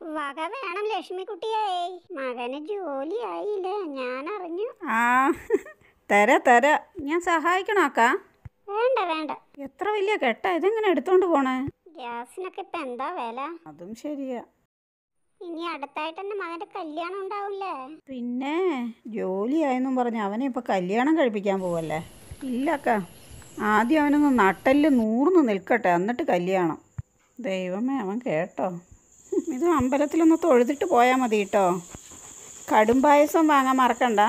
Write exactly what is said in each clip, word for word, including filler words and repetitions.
വക വേണം ലക്ഷ്മിക്കുട്ടിയേ. മകന് ജോലിയായില്ലേ, ഞാൻ അറിഞ്ഞു. ആ തര തര ഞാൻ സഹായിക്കണോക്കാ? വേണ്ട വേണ്ട. എത്ര വലിയ കെട്ടാ, ഇതെങ്ങനെ എടുത്തോണ്ട് പോണേ? ഗ്യാസിനൊക്കെ ഇപ്പൊ എന്താ വില? അതും ശരിയാ. ഇനി അടുത്തായിട്ട് തന്നെ മകന്റെ കല്യാണം ഉണ്ടാവില്ലേ? പിന്നെ ജോലിയായെന്നും പറഞ്ഞ് അവനെ ഇപ്പൊ കല്യാണം കഴിപ്പിക്കാൻ പോവല്ലേ? ഇല്ലക്ക, ആദ്യം അവനൊന്ന് നട്ടല് നൂർന്ന് നിൽക്കട്ടെ, എന്നിട്ട് കല്യാണം. ദൈവമേ, അവൻ കേട്ടോ? ഇത് അമ്പലത്തിലൊന്ന് തൊഴുതിട്ട് പോയാൽ മതി കേട്ടോ. കടും പായസം വാങ്ങാൻ മറക്കണ്ട.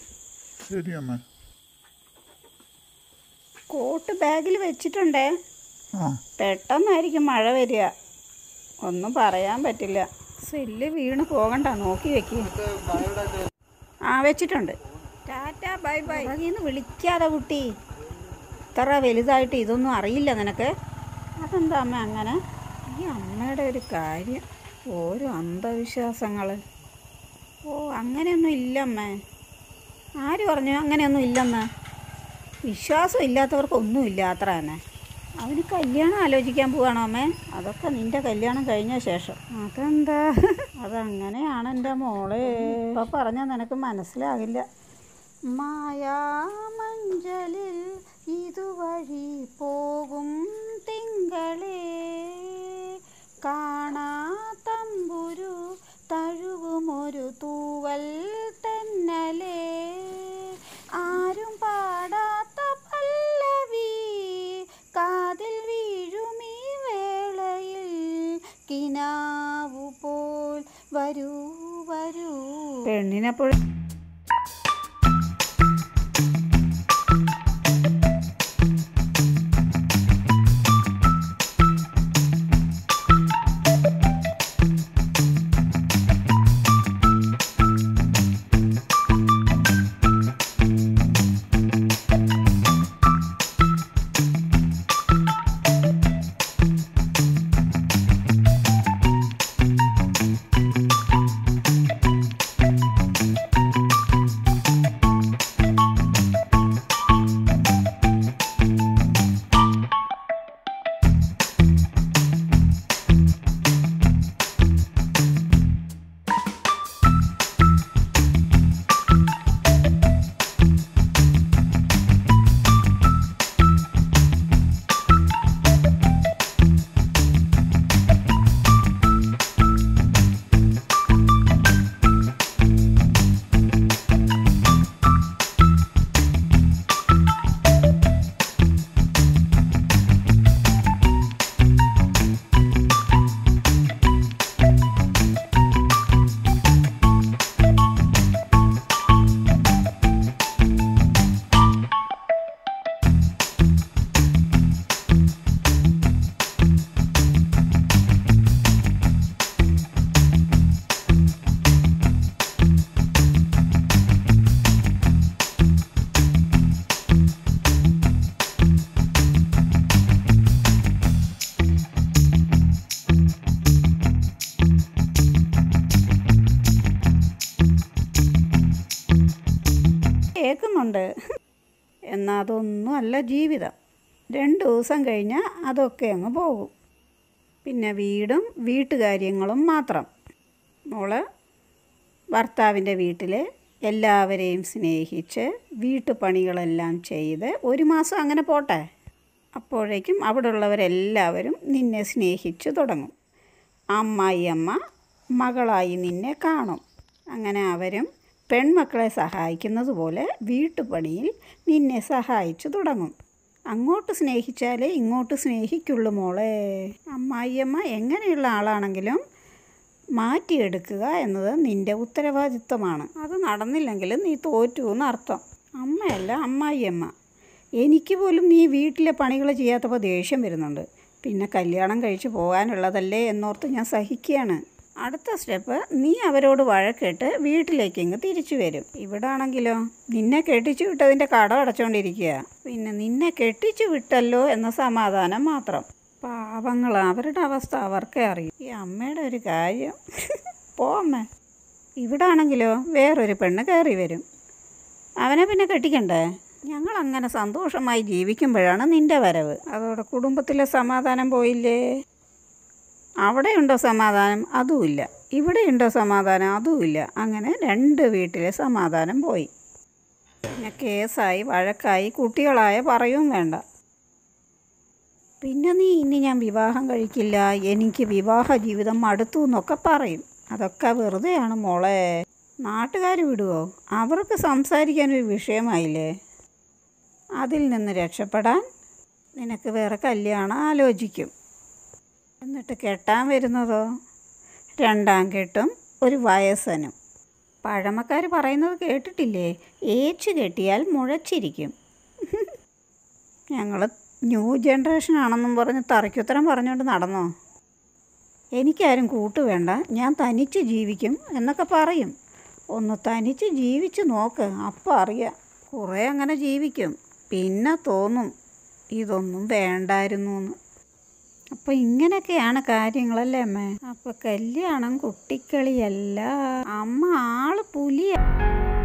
കോട്ട് ബാഗിൽ വെച്ചിട്ടുണ്ടേ. പെട്ടെന്നായിരിക്കും മഴ വരിക, ഒന്നും പറയാൻ പറ്റില്ല. സെല്ല് വീണ് പോകണ്ട, നോക്കി വെക്ക്. ആ വെച്ചിട്ടുണ്ട്. ടാറ്റ ബൈ ബൈ. ഇന്ന് വിളിക്കാതെ കുട്ടി, ഇത്ര വലുതായിട്ട് ഇതൊന്നും അറിയില്ല നിനക്ക്? അതെന്താ അമ്മ അങ്ങനെ? ഈ അമ്മയുടെ ഒരു കാര്യം, ഓരോ അന്ധവിശ്വാസങ്ങൾ. ഓ അങ്ങനെയൊന്നും ഇല്ലമ്മേ. ആര് പറഞ്ഞു അങ്ങനെയൊന്നും ഇല്ലെന്ന്? വിശ്വാസം ഇല്ലാത്തവർക്കൊന്നുമില്ല, അത്ര തന്നെ. അവന് കല്യാണം ആലോചിക്കാൻ പോവാണോ അമ്മേ? അതൊക്കെ നിന്റെ കല്യാണം കഴിഞ്ഞ ശേഷം. അതെന്താ? അതങ്ങനെയാണ് എൻ്റെ മോളെ. ഇപ്പം പറഞ്ഞാൽ നിനക്ക് മനസ്സിലാകില്ല. മായാമഞ്ചലിൽ ഇതുവഴി പോകും തിങ്കളേ, കാണാത്തമ്പുരു തഴുകുമൊരു തൂവൽ തെന്നലേ, ആരും പാടാത്ത പല്ലവി കാതിൽ വീഴുമീ വേളയിൽ, കിനാവു പോൽ വരൂ വരൂ. പെണ്ണിനെപ്പോഴും കേൾക്കുന്നുണ്ട്. എന്നാൽ അതൊന്നും അല്ല ജീവിതം. രണ്ട് ദിവസം കഴിഞ്ഞാൽ അതൊക്കെ അങ്ങ് പോകും. പിന്നെ വീടും വീട്ടുകാര്യങ്ങളും മാത്രം. മോള് ഭർത്താവിൻ്റെ വീട്ടിൽ എല്ലാവരെയും സ്നേഹിച്ച് വീട്ടുപണികളെല്ലാം ചെയ്ത് ഒരു മാസം അങ്ങനെ പോട്ടെ. അപ്പോഴേക്കും അവിടെ ഉള്ളവരെല്ലാവരും നിന്നെ സ്നേഹിച്ചു തുടങ്ങും. അമ്മായിയമ്മ മകളായി നിന്നെ കാണും. അങ്ങനെ അവരും പെൺമക്കളെ സഹായിക്കുന്നത് പോലെ വീട്ടുപണിയിൽ നിന്നെ സഹായിച്ചു തുടങ്ങും. അങ്ങോട്ട് സ്നേഹിച്ചാലേ ഇങ്ങോട്ട് സ്നേഹിക്കുള്ളൂ മോളെ. അമ്മായിയമ്മ എങ്ങനെയുള്ള ആളാണെങ്കിലും മാറ്റിയെടുക്കുക എന്നത് നിൻ്റെ ഉത്തരവാദിത്വമാണ്. അത് നടന്നില്ലെങ്കിൽ നീ തോറ്റു എന്നർത്ഥം. അമ്മയല്ല അമ്മായിയമ്മ. എനിക്ക് പോലും നീ വീട്ടിലെ പണികൾ ചെയ്യാത്തപ്പോൾ ദേഷ്യം വരുന്നുണ്ട്. പിന്നെ കല്യാണം കഴിച്ച് പോകാനുള്ളതല്ലേ എന്നോർത്ത് ഞാൻ സഹിക്കുകയാണ്. അടുത്ത സ്റ്റെപ്പ്, നീ അവരോട് വഴക്കിട്ട് വീട്ടിലേക്ക് ഇങ്ങ് തിരിച്ചു വരും. ഇവിടെ ആണെങ്കിലോ നിന്നെ കെട്ടിച്ചു വിട്ടതിൻ്റെ കടം അടച്ചുകൊണ്ടിരിക്കുക. പിന്നെ നിന്നെ കെട്ടിച്ചു വിട്ടല്ലോ എന്ന സമാധാനം മാത്രം. പാവങ്ങൾ, അവരുടെ അവസ്ഥ അവർക്കേ അറിയും. ഈ അമ്മയുടെ ഒരു കാര്യം. പോ അമ്മ. ഇവിടെ ആണെങ്കിലോ വേറൊരു പെണ്ണ് കയറി വരും. അവനെ പിന്നെ കെട്ടിക്കണ്ടേ? ഞങ്ങളങ്ങനെ സന്തോഷമായി ജീവിക്കുമ്പോഴാണ് നിൻ്റെ വരവ്. അതോടെ കുടുംബത്തിലെ സമാധാനം പോയില്ലേ? അവിടെയുണ്ടോ സമാധാനം? അതുമില്ല. ഇവിടെയുണ്ടോ സമാധാനം? അതുമില്ല. അങ്ങനെ രണ്ട് വീട്ടിലെ സമാധാനം പോയി. പിന്നെ കേസായി, വഴക്കായി, കുട്ടികളായ പറയും വേണ്ട. പിന്നെ നീ ഇനി ഞാൻ വിവാഹം കഴിക്കില്ല, എനിക്ക് വിവാഹ ജീവിതം മടുത്തു എന്നൊക്കെ പറയും. അതൊക്കെ വെറുതെയാണ് മോളെ. നാട്ടുകാർ വിടുവോ? അവർക്ക് സംസാരിക്കാനൊരു വിഷയമായില്ലേ. അതിൽ നിന്ന് രക്ഷപ്പെടാൻ നിനക്ക് വേറെ കല്യാണം ആലോചിക്കും. എന്നിട്ട് കെട്ടാൻ വരുന്നതോ രണ്ടാം കെട്ടും ഒരു വയസ്സനും. പഴമക്കാർ പറയുന്നത് കേട്ടിട്ടില്ലേ? ഏച്ചു കെട്ടിയാൽ മുഴച്ചിരിക്കും. ഞങ്ങൾ ന്യൂ ജനറേഷൻ ആണെന്നും പറഞ്ഞ് തറയ്ക്കുത്തരം പറഞ്ഞുകൊണ്ട് നടന്നോ? എനിക്കാരും കൂട്ടു വേണ്ട, ഞാൻ തനിച്ച് ജീവിക്കും എന്നൊക്കെ പറയും. ഒന്ന് തനിച്ച് ജീവിച്ച് നോക്ക്, അപ്പം അറിയാം. കുറേ അങ്ങനെ ജീവിക്കും, പിന്നെ തോന്നും ഇതൊന്നും വേണ്ടായിരുന്നു എന്ന്. അപ്പോൾ ഇങ്ങനെയൊക്കെയാണ് കാര്യങ്ങളല്ലേ അമ്മേ? അപ്പോൾ കല്യാണം കുട്ടിക്കളിയല്ല, അമ്മ ആള് പുലിയ.